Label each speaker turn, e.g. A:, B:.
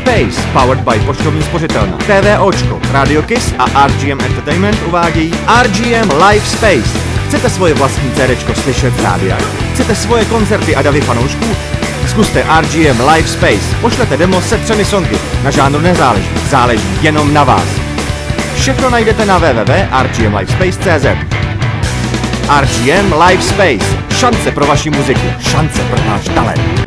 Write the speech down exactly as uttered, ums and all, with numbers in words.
A: Space, powered by poštovní spořitelna, TVOčko, Radio Kiss a R G M Entertainment uvádějí R G M Live Space. Chcete svoje vlastní CDčko slyšet v rádiách? Chcete svoje koncerty a davy fanoušků? Zkuste R G M Live Space. Pošlete demo se třemi songy. Na žánru nezáleží, záleží jenom na vás. Všechno najdete na w w w tečka r g m live space tečka c z. R G M Live Space. Šance pro vaši muziku, šance pro náš talent.